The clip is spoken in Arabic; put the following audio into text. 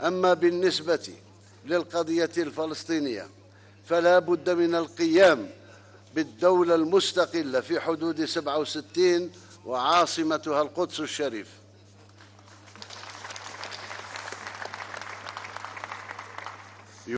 أما بالنسبة للقضية الفلسطينية فلا بد من القيام بالدولة المستقلة في حدود 67 وعاصمتها القدس الشريف.